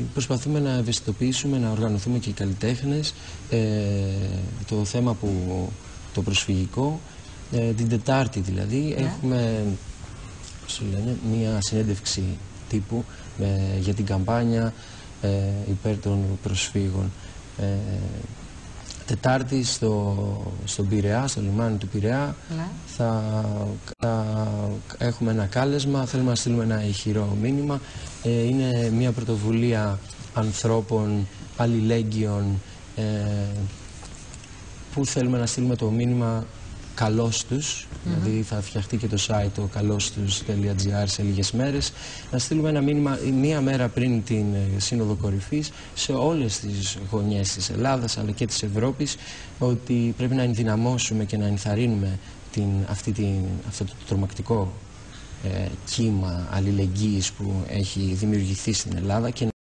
Προσπαθούμε να ευαισθητοποιήσουμε, να οργανωθούμε και οι καλλιτέχνες. Το θέμα το προσφυγικό, την Τετάρτη δηλαδή, έχουμε μία συνέντευξη τύπου για την καμπάνια υπέρ των προσφύγων. Τετάρτη στον Πειραιά, στο λιμάνι του Πειραιά, θα έχουμε ένα κάλεσμα, θέλουμε να στείλουμε ένα ηχηρό μήνυμα. Είναι μια πρωτοβουλία ανθρώπων αλληλέγγυων που θέλουμε να στείλουμε το μήνυμα καλώς τους, δηλαδή θα φτιαχτεί και το site το καλωστους.gr σε λίγες μέρες, να στείλουμε ένα μήνυμα μία μέρα πριν την Σύνοδο Κορυφής σε όλες τις γωνιές της Ελλάδας αλλά και της Ευρώπης, ότι πρέπει να ενδυναμώσουμε και να ενθαρρύνουμε αυτό το τρομακτικό κύμα αλληλεγγύης που έχει δημιουργηθεί στην Ελλάδα και